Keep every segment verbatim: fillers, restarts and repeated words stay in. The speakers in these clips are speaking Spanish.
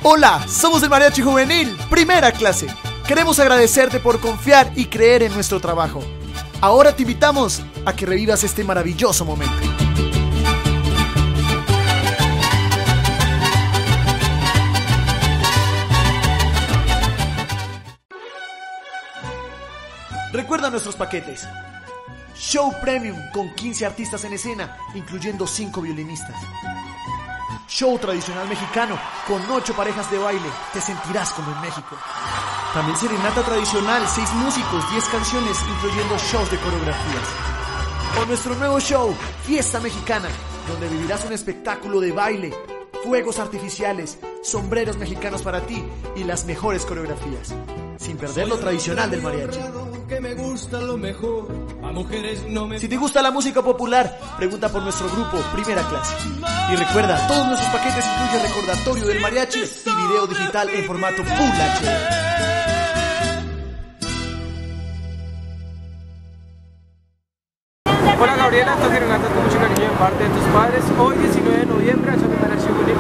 Hola, somos el Mariachi Juvenil, primera clase. Queremos agradecerte por confiar y creer en nuestro trabajo. Ahora te invitamos a que revivas este maravilloso momento. Recuerda nuestros paquetes. Show Premium con quince artistas en escena, incluyendo cinco violinistas. Show tradicional mexicano con ocho parejas de baile, te sentirás como en México. También serenata tradicional, seis músicos, diez canciones, incluyendo shows de coreografías. O nuestro nuevo show, Fiesta Mexicana, donde vivirás un espectáculo de baile, fuegos artificiales, sombreros mexicanos para ti y las mejores coreografías, sin perder lo tradicional del mariachi. Que me gusta lo mejor, a mujeres no me... Si te gusta la música popular, pregunta por nuestro grupo Primera Clase. Y recuerda, todos nuestros paquetes incluyen recordatorio del mariachi y video digital en formato Full H D. Hola Gabriela, esta serenata con mucho cariño de parte de tus padres. Hoy diecinueve de noviembre, es el Mariachi Juvenil.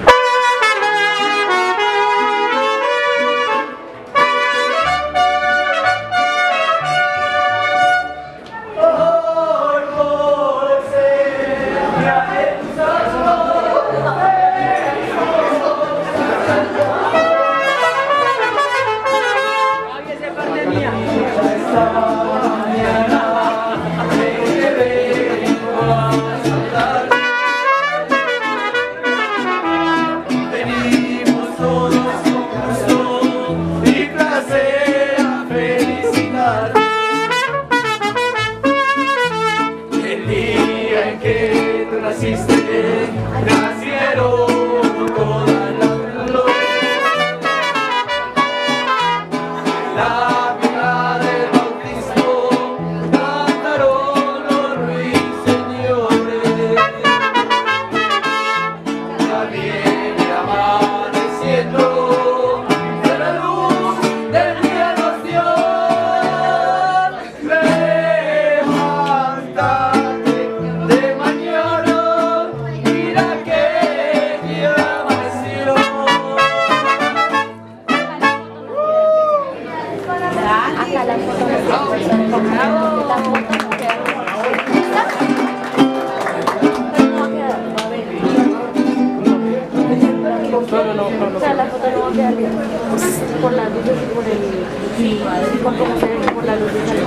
Por las luces y por el y por cómo se ve por la luz de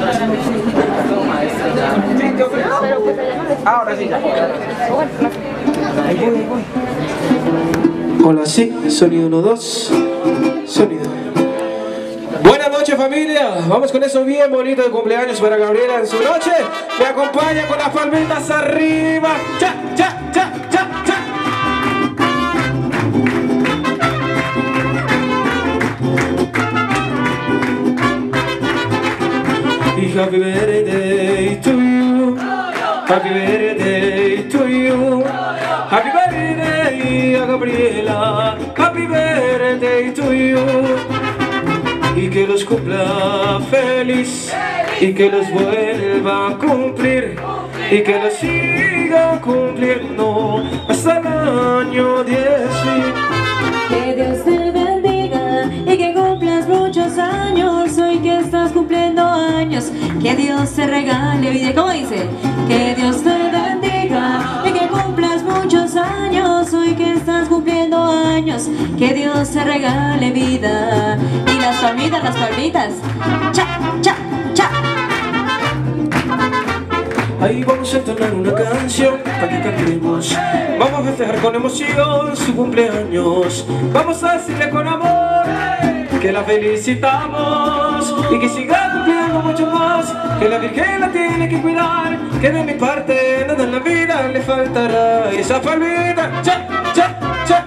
pero pues allá no les ahora sí. Ahí voy, ahí voy. Hola, sí, sonido uno, dos, sonido. Buenas noches familia, vamos con eso bien bonito de cumpleaños para Gabriela en su noche. Me acompaña con las palmitas arriba. Cha, cha, cha, cha, cha. Happy birthday to you, happy birthday to you, happy birthday a Gabriela, happy birthday to you. Y que los cumpla feliz, y que los vuelva a cumplir, y que los siga cumpliendo hasta el año diez mil. Que Dios te bendiga y que cumplas muchos años, hoy que estás cumpliendo años, que Dios te regale vida. ¿Cómo dice? Que Dios te bendiga y que cumplas muchos años, hoy que estás cumpliendo años, que Dios te regale vida. Y las palmitas, las palmitas. Cha, cha, cha. Ahí vamos a entonar una canción para que cantemos. Vamos a festejar con emoción su cumpleaños. Vamos a decirle con amor que la felicitamos y que siga cumpliendo mucho más, que la Virgen la tiene que cuidar, que de mi parte nada en la vida le faltará. Y esa palmita, cha, cha, cha.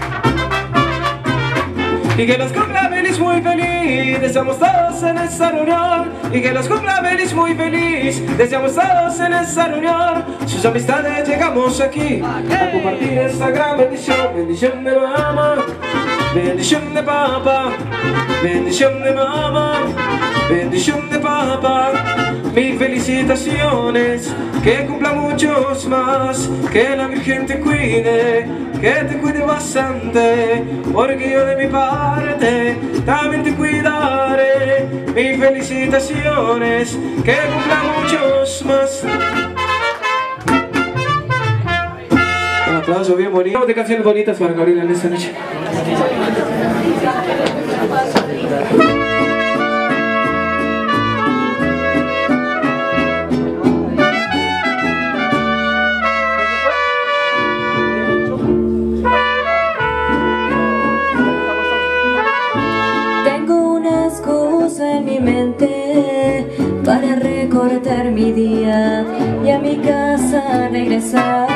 Y que los cumpla feliz, muy feliz, deseamos todos en esta reunión. Y que los cumpla feliz, muy feliz, deseamos todos en esta reunión. Sus amistades llegamos aquí a compartir esta gran bendición. Bendición de mamá, bendición de papá, bendición de mamá, bendición de papá. Mil felicidades. felicitaciones, que cumpla muchos más, que la Virgen te cuide, que te cuide bastante, porque yo de mi parte también te cuidaré. Mis felicitaciones, que cumpla muchos más. Un aplauso bien bonito. Vamos de canciones bonitas para Gabriela en esta noche. En mi mente para recortar mi día y a mi casa regresar.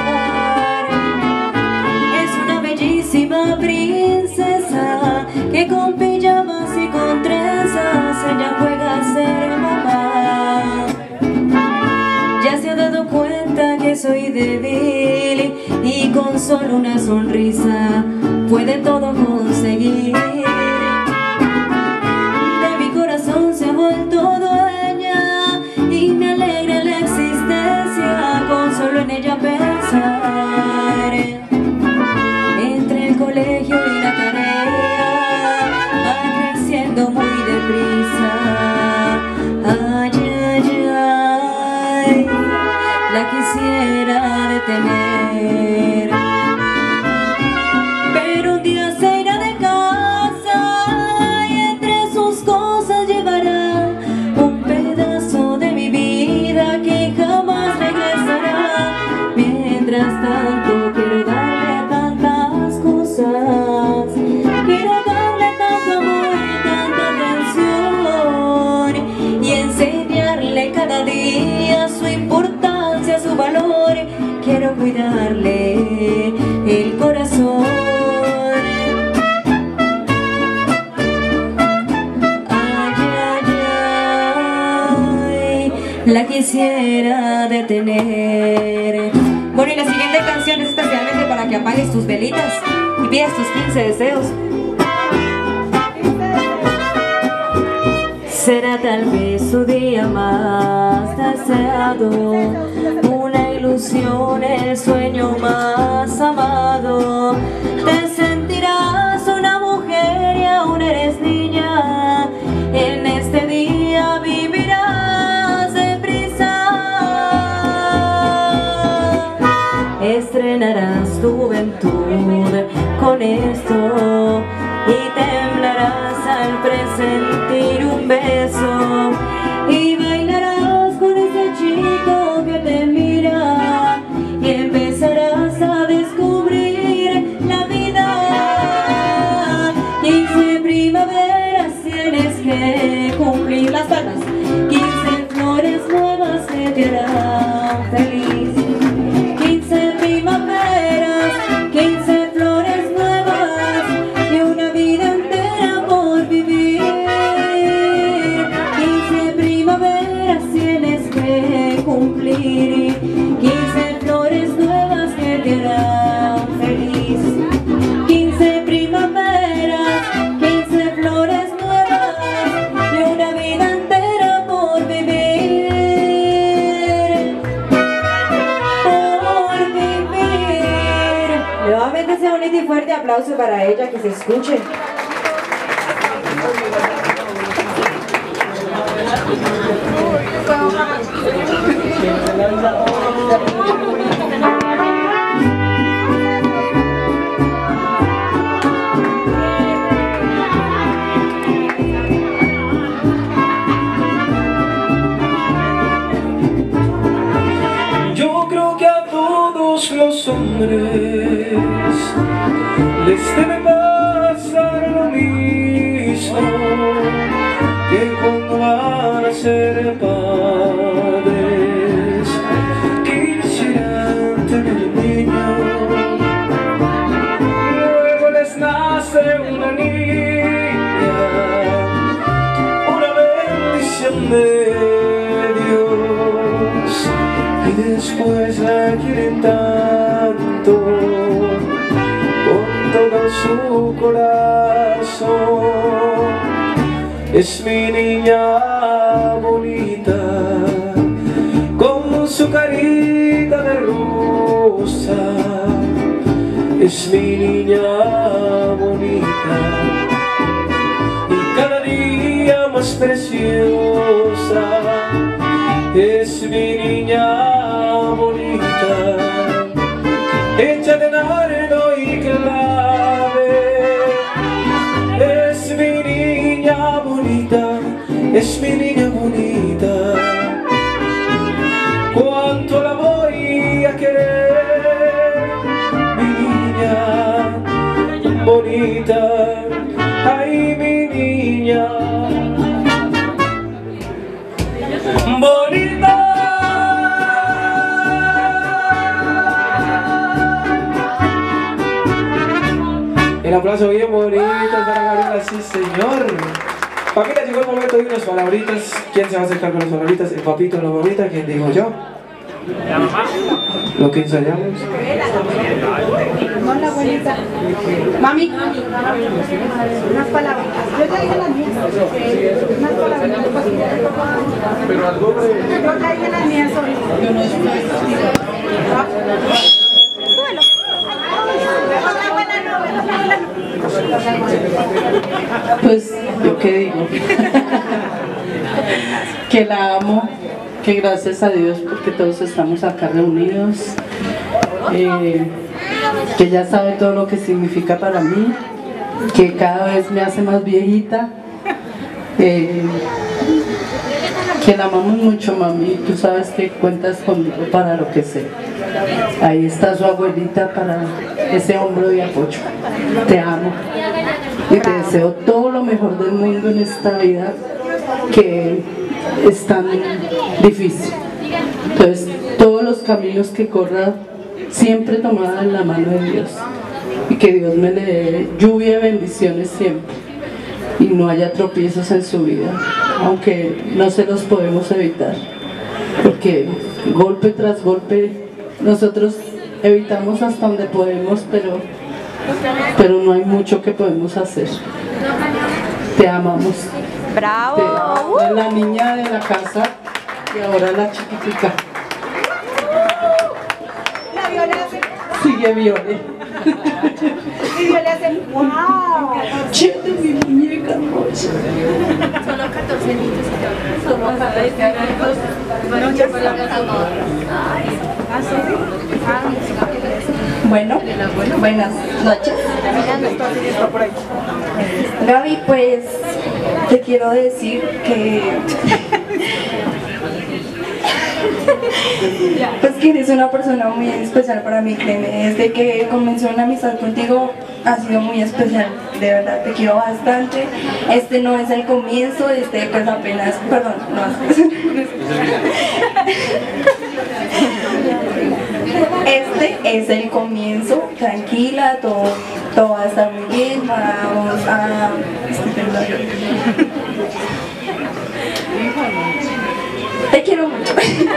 Es una bellísima princesa que con pijamas y con trenzas ella juega a ser mamá. Ya se ha dado cuenta que soy débil y con solo una sonrisa puede todo conseguir. Se ha vuelto dueña y me alegra la existencia con solo en ella pensar. Entre el colegio y la tarea va creciendo muy deprisa. Ay, ay, ay, la quisiera detener, pero un día se irá de casa y entre sus cosas llevará un pedazo de mi vida que jamás regresará. Mientras tanto quiero darle tantas cosas, quiero darle tanto amor y tanta atención y enseñarle cada día su importancia, su valor. Quiero cuidarle el corazón. La quisiera detener. Bueno, y la siguiente canción es especialmente para que apagues tus velitas y pidas tus quince deseos. Será tal vez su día más deseado, una ilusión, el sueño más amado. Te sentirás una mujer y aún eres niña. En este día vivirás deprisa. Estrenarás tu juventud con esto y temblarás al presentir un beso y bailarás con ese chico que te mira y empezarás a descubrir la vida. Quince primaveras tienes que cumplir las palmas, quince flores nuevas que te harán feliz. Quince primaveras, quince flores nuevas y una vida entera por vivir. Quince primaveras tienes que cumplir, quince flores nuevas que te harán feliz. Quince primaveras, quince flores nuevas y una vida entera por vivir. Por vivir. Nuevamente sea un y fuerte aplauso para ella, que se escuche. Yo creo que a todos los hombres les debe pasar lo mismo, que cuando van a ser padres quisieran tener niños. Luego les nace una niña, una bendición de Dios, y después la quieren tanto con todo su corazón. Es mi niña bonita, es mi niña bonita y cada día más preciosa. Es mi niña bonita, hecha de nardo y clave. Es mi niña bonita, es mi niña bonita. Cuánto la voy a querer, mi niña bonita. Ay, mi niña bonita. El aplauso bien bonito para Gabriela, sí señor. Papita, llegó el momento de unas palabritas. ¿Quién se va a acercar con las palabritas? ¿El papito o la mamita? ¿Quién digo yo? La mamá. ¿Lo que ensayamos? No, la abuelita. Mami. Unas palabritas. Yo ya dije las mías. Unas palabritas. Pero al doble. Yo ya dije las mías hoy. Yo no Súbelo. Pues, ¿yo qué digo? Que la amo, que gracias a Dios porque todos estamos acá reunidos, eh, que ella sabe todo lo que significa para mí, que cada vez me hace más viejita, eh, que la amamos mucho, mami. Tú sabes que cuentas conmigo para lo que sé. Ahí está su abuelita para ese hombro de apoyo. Te amo y te deseo todo lo mejor del mundo en esta vida que es tan difícil. Entonces, todos los caminos que corra, siempre tomada en la mano de Dios, y que Dios me le dé lluvia de bendiciones siempre y no haya tropiezos en su vida, aunque no se los podemos evitar, porque golpe tras golpe nosotros evitamos hasta donde podemos, pero, pero no hay mucho que podemos hacer. Te amamos. ¡Bravo! Te, la niña de la casa y ahora la chiquitica. La Viola hace... Sigue Viole. Y Viola hace... ¡Wow! Chete, mi muñeca hermosa. Solo catorce niños. Solo catorce niños. Muchas palabras de amor. Bueno, buenas noches. Gaby, pues te quiero decir que pues que eres una persona muy especial para mí, créeme. Desde que comencé una amistad contigo ha sido muy especial, de verdad te quiero bastante. Este no es el comienzo, este pues apenas, perdón, no. Este es el comienzo, tranquila, todo, todo va a estar muy bien, vamos a... Te quiero mucho.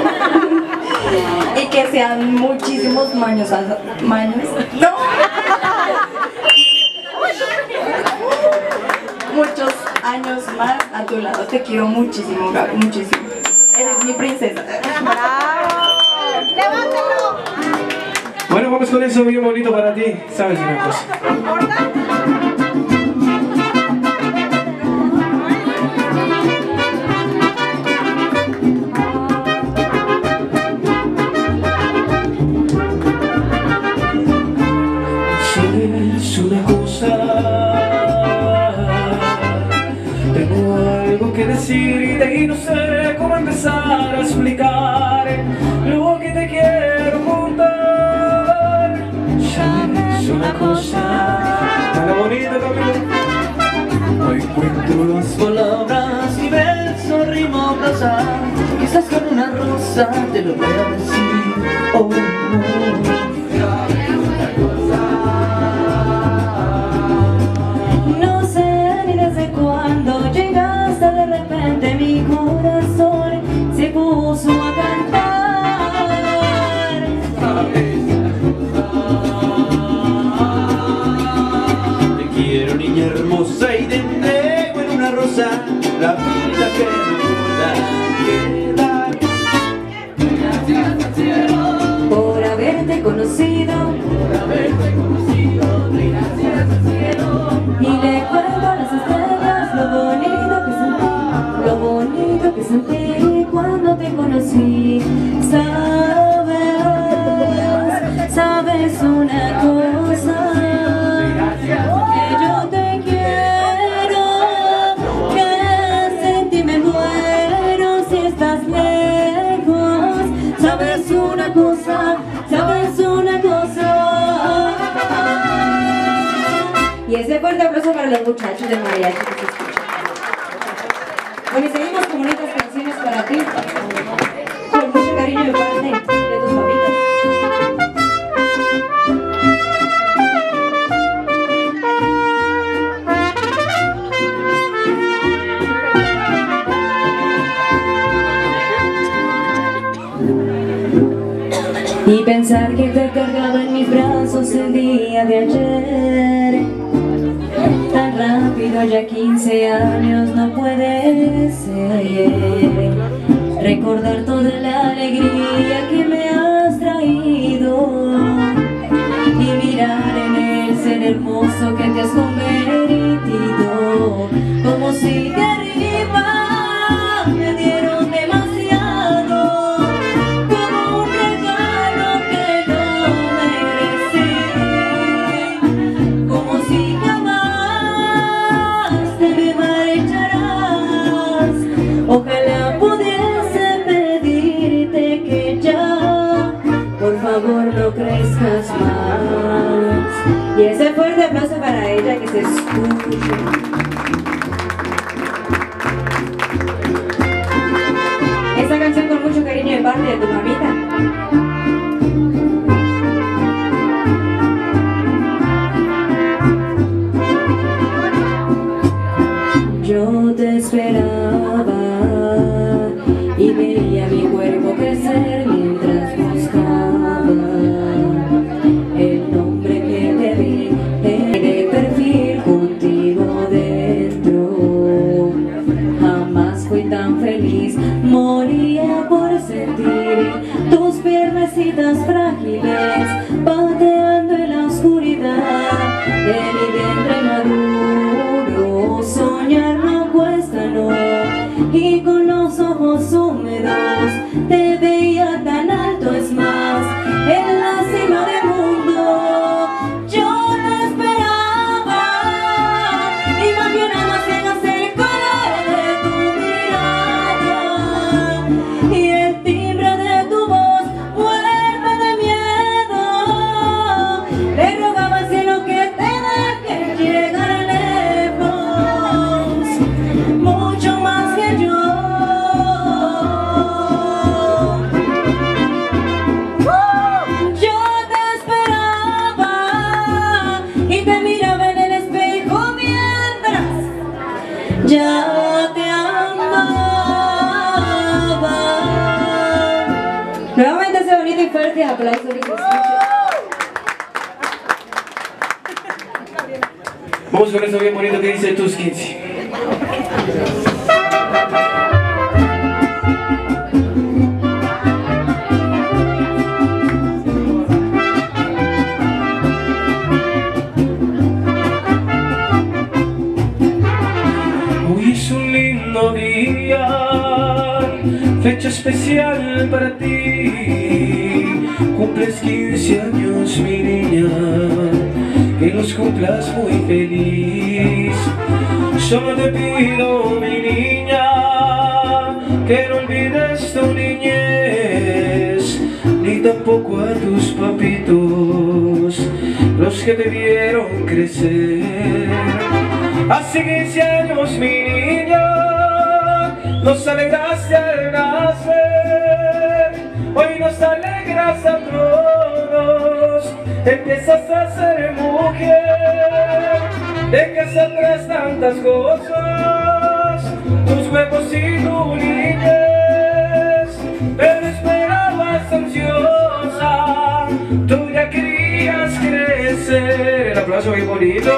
Y que sean muchísimos años, años, no, muchos años más a tu lado. Te quiero muchísimo, Gaby, muchísimo. Eres mi princesa. ¡Bravo! ¡Levántalo! Bueno, vamos con eso bien bonito para ti. ¿Sabes una cosa? ¿Sabes una cosa? Tengo algo que decirte y no sé cómo empezar a explicar lo que te quiero contar. ¿Sabes una cosa? Tan bonita también. No encuentro las palabras y verso, rima o prosa. Quizás con una rosa te lo voy a decir. Oh, no. No sé ni desde cuándo llegaste, de repente mi corazón se puso a cantar. Te quiero, niña hermosa, y te entrego en una rosa la vida que me pueda quedar. una cosa, sabes una cosa. Y ese fuerte aplauso para los muchachos de mariachi que se escuchan. Bueno, y seguimos con bonitas canciones para ti, con mucho cariño de parte de tus papitas. Y pensar que te cargaba en mis brazos el día de ayer, tan rápido, ya quince años, no puede ser. Recordar toda la alegría que me has traído y mirar en el ser hermoso que te has convertido, como si de arriba me dieron demasiado, como un regalo que no merecí, como si jamás te me marcharás. Ojalá pudiese pedirte que ya, por favor, no crezcas más. Y ese fuerte aplauso para ella, que se escuche. Esta canción con mucho cariño de parte de tu mamita. Yo te esperaba y veía mi cuerpo crecer mientras buscaba el nombre que te vi de perfil contigo dentro. Jamás fui tan feliz, moría por sentir tus piernecitas frágiles pateando en la oscuridad de mi vientre maduro. Soñar no cuesta, no, y con los ojos húmedos te veía tan alto, es más, en la cima del mundo. Yo te esperaba, imaginando así nacer el color de tu mirada y el timbre de tu voz muerta de miedo. Le rogaba al cielo que te deje llegar lejos, mucho más que yo. Yo te esperaba y te miraba en el espejo mientras ya te amaba. Nuevamente ese bonito y fuerte aplauso que se escucha. Vamos con eso bien bonito que dice tus quince. Hoy es un lindo día, fecha especial para ti. Cumples quince años, mi niña, que los cumplas muy feliz. Solo te pido, mi niña, que no olvides tu niñez, ni tampoco a tus papitos, los que te vieron crecer. Hace quince años, mi niña, nos alegraste al nacer. Hoy nos alegras a todos, empiezas a ser mujer, dejas atrás tantas cosas, tus juegos y tu niñez, pero esperabas ansiosa, tú ya querías crecer. El aplauso bien bonito.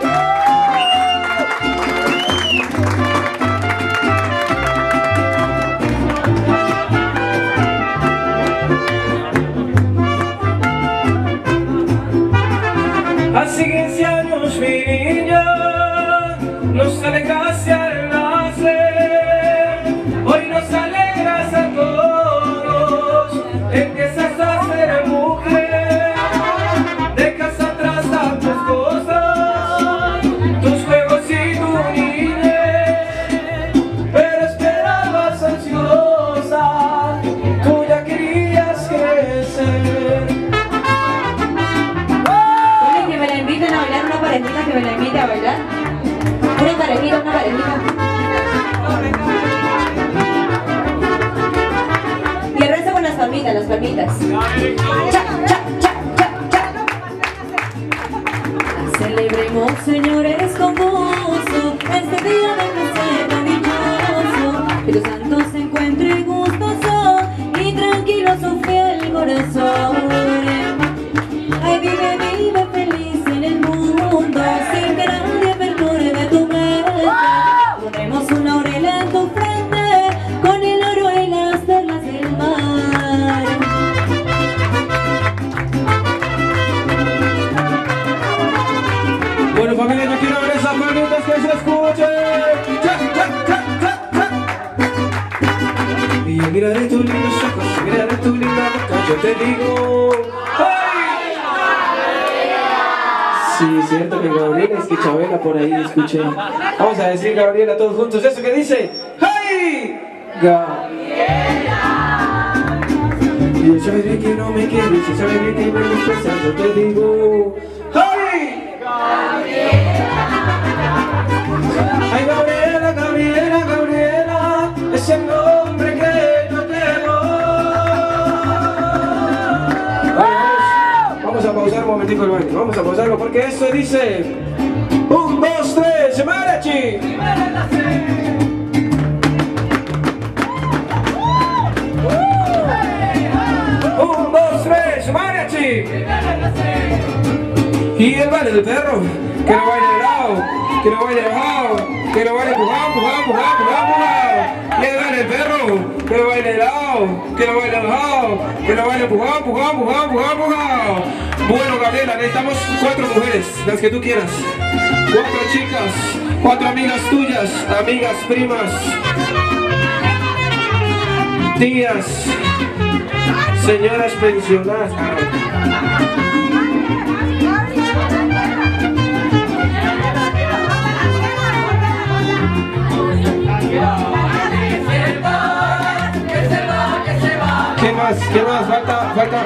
Hace quince años, mi niña, nos alegraste al nacer. Hoy nos alegras a todos, empiezas a ser mujer, dejas atrás tantas cosas, palmitas, las palmitas. Cha, cha, cha, cha, cha. Celebremos, señores, con gozo este día de presente dichoso, que tu santo se encuentre gustoso y tranquilo su fiel corazón. Ay, vive, vive feliz en el mundo, sin que nadie perturbe tu mente. Ponemos una aureola en tu frente, con el oro y las perlas del mar. Bueno, familia, yo quiero ver esas manitas que se escuchen. ¡Cha, cha, cha, cha, cha! Y yo miraré tus lindos ojos, miraré tu linda boca, yo te digo. ¡Ay! Sí, es cierto que Gabriela, es que Chabela por ahí escuché. Vamos a decir Gabriela todos juntos, eso que dice. ¡Ay! Gabriela. Y ella me dice que no me quieres, ella me dice que me desprecias, yo te digo. ¡Ay! Ay, Gabriela, Gabriela, Gabriela, es el nombre que yo tengo. Vamos, vamos a pausar un momentico el baile, vamos a pausarlo porque esto dice un, dos, tres, mariachi. Un, dos, tres, mariachi. Y el baile del perro, que lo baile de lado, que lo baile bajado, que lo baile empujado, empujado, empujado, empujado, empujado. Y el baile del perro, que lo baile de lado, que lo baile bajado, que lo baile empujado, empujado, empujado, empujado, empujado. Bueno, Gabriela, necesitamos cuatro mujeres, las que tú quieras. Cuatro chicas, cuatro amigas tuyas, amigas, primas, tías, señoras pensionadas. ¿Qué más? ¿Qué más? Falta, falta.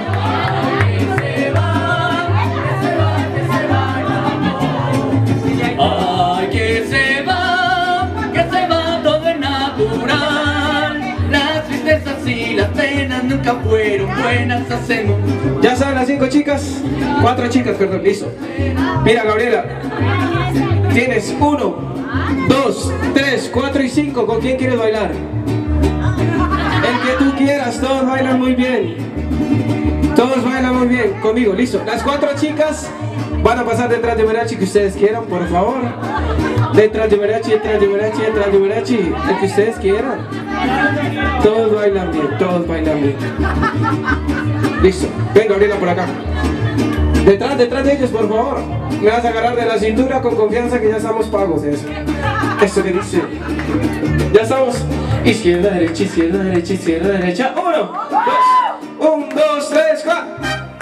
Ay, que se va, que se va, todo es natural. Las tristezas y las penas nunca fueron buenas, hacemos. Ya saben las cinco chicas, cuatro chicas, perdón, listo. Mira, Gabriela, tienes uno, dos, tres, cuatro y cinco. ¿Con quién quieres bailar? El que tú quieras, todos bailan muy bien. Todos bailan muy bien, conmigo, listo. Las cuatro chicas van a pasar detrás de mariachi que ustedes quieran, por favor. Detrás de mariachi, detrás de mariachi, detrás de mariachi, el que ustedes quieran. Todos bailan bien, todos bailan bien. Listo, ven Gabriela por acá. Detrás, detrás de ellos, por favor. Me vas a agarrar de la cintura con confianza que ya estamos pagos de eso. Esto que dice. Ya estamos. Izquierda, derecha, izquierda, derecha, izquierda, derecha. Uno, dos, un, dos, tres, cuatro.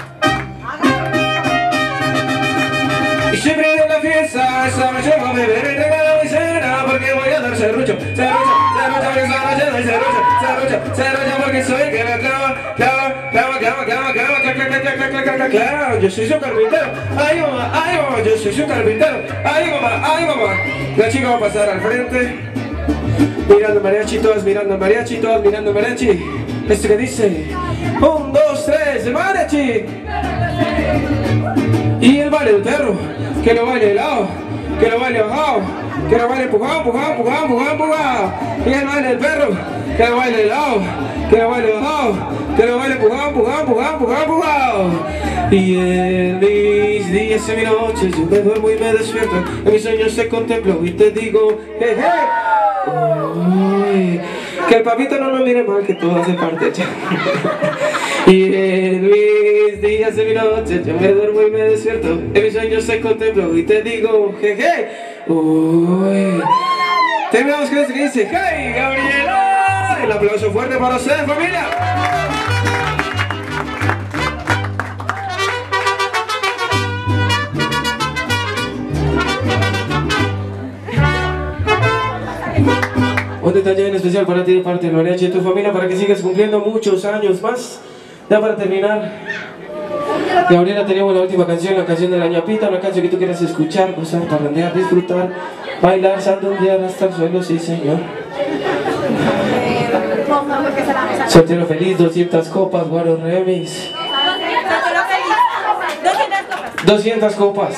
Y siempre en la fiesta, esta noche voy a beber y regalar mi cena, porque voy a dar serrucho, serrucho, serrucho, que esta noche no hay serrucho, serrucho, serrucho, porque soy el que la clava, clava, clava, clava, clava, clava, clava, clava, clava, clava, clava, yo soy su carpintero, ay mamá, ay mamá, yo soy su carpintero, ay mamá, ay mamá. La chica va a pasar al frente, mirando mariachi, todas mirando mariachi, todas mirando mariachi. Esto que dice, un, dos, tres, mariachi. Y el baile del perro, que lo baile de lado, que lo baile bajado, que lo baile empujado, empujado, empujado, empujado, empujado. Y el baile del perro, que lo baile de lado, que lo baile bajado, que lo baile empujado, empujado, empujado, empujado, empujado. Y en mis días y mis noches yo me duermo y me despierto, en mis sueños te contemplo y te digo, hey, hey. Uy, que el papito no lo mire mal, que todo hace parte ya. Y en mis días y mis noches yo me duermo y me despierto, en mis sueños te contemplo y te digo, jeje. Uy, terminamos con esto que dice, hey Gabriela. El aplauso fuerte para ustedes, familia. Un detalle en especial para ti de parte de mariachi y tu familia, para que sigas cumpliendo muchos años más. Ya para terminar, Gabriela, teníamos la última canción, la canción de la ñapita, una canción que tú quieras escuchar, gozar, parrandear, disfrutar, bailar, sandunguear hasta el suelo, sí señor. Eh, Soltero feliz, doscientas copas, Guaro Remix. doscientas copas.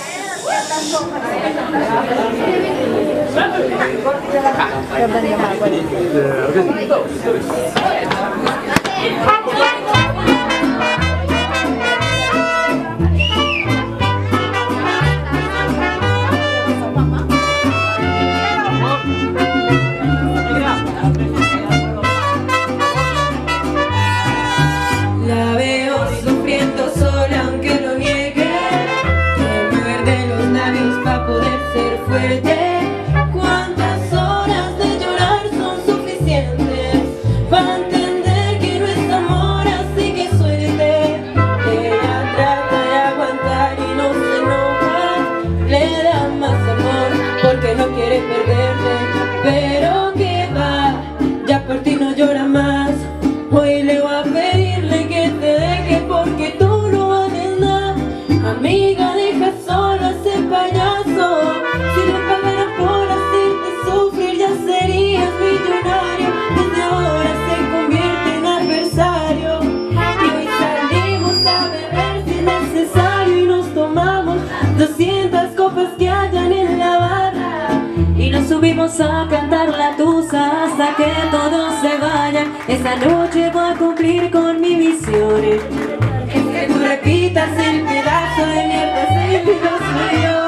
La veo sufriendo sola aunque lo niegue, que muerde los labios para poder ser fuerte. ¿Cuántas horas de llorar son suficientes para entender que no es amor, así que suerte? Ella trata de aguantar y no se enoja, le da más amor porque no quiere perderte. Pero que va, ya por ti no llora más. Hoy le voy a pedirle que te deje porque tú no vales nada. Amiga, deja solo a ese payaso. Si le pagaran por hacerte sufrir ya serías millonario. Desde ahora se convierte en adversario. Y hoy salimos a beber si es necesario y nos tomamos doscientas copas que hayan en la barra. Y nos subimos a cantar la tusa hasta que todos se vayan. Esta noche voy a cumplir con mi misión. Es que tú repitas el pedazo de mierda, ese pido soy yo.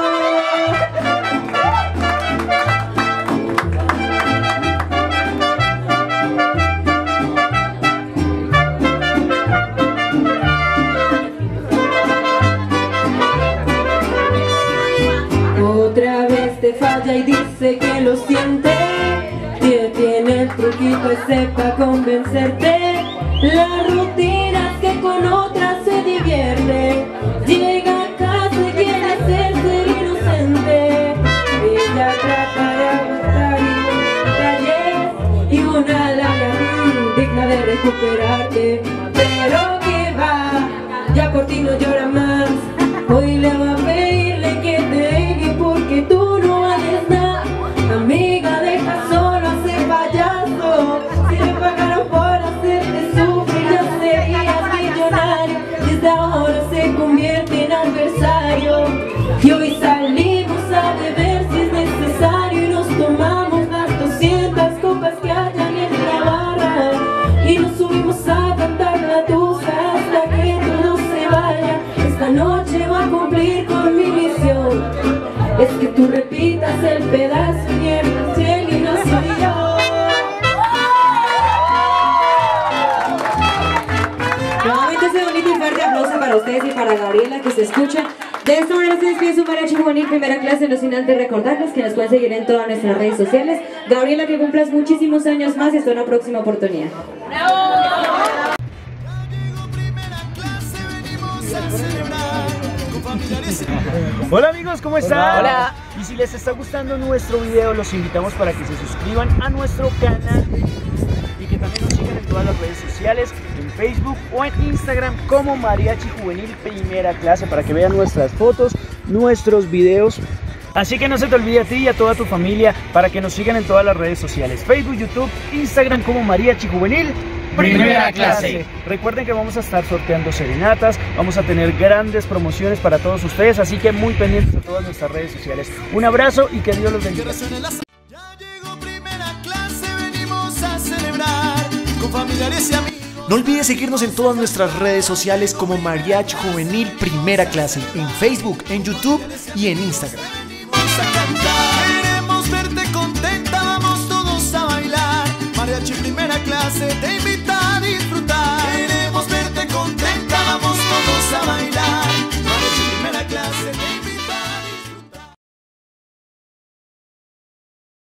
Otra vez te falla y dice que lo siente. Tiene el truquito ese pa' convencerte. Las rutinas que con otras se divierte. Llega a casa y quiere hacerse el inocente. Ella trata de aguantar y un taller y una labia mm, digna de recuperarte. Pero que va, ya por ti no llora más. Hoy le va a pedirle que te deje porque tú no vales nada. Amiga, deja solo a ese payaso. Si le pagaron por hacerte sufrir ya serías millonario. Desde ahora se convierte en adversario. Y hoy salimos a beber si es necesario y nos tomamos las doscientas copas que hayan en la barra. Y nos subimos a cantar la tusa hasta que todos se vayan. Esta noche voy a cumplir con mi misión. Es que tú repitas el pedazo de mierda si el y no soy yo. Nuevamente ese bonito y fuerte aplauso para ustedes y para Gabriela que se escucha. De esta manera se despide su mariachi juvenil primera clase, no sin antes recordarles que nos pueden seguir en todas nuestras redes sociales. Gabriela, que cumplas muchísimos años más y hasta una próxima oportunidad. Hola amigos, ¿cómo están? Hola. Y si les está gustando nuestro video, los invitamos para que se suscriban a nuestro canal y que también nos sigan en todas las redes sociales, en Facebook o en Instagram como Mariachi Juvenil Primera Clase, para que vean nuestras fotos, nuestros videos. Así que no se te olvide a ti y a toda tu familia para que nos sigan en todas las redes sociales, Facebook, YouTube, Instagram como Mariachi Juvenil Primera Clase. Recuerden que vamos a estar sorteando serenatas, vamos a tener grandes promociones para todos ustedes, así que muy pendientes de todas nuestras redes sociales. Un abrazo y que Dios los bendiga. Ya llegó Primera Clase, venimos a celebrar con familiares y amigos. No olvides seguirnos en todas nuestras redes sociales como Mariachi Juvenil Primera Clase, en Facebook, en YouTube y en Instagram. Venimos a cantar, queremos verte contenta, vamos todos a bailar. Mariachi Primera Clase te invita.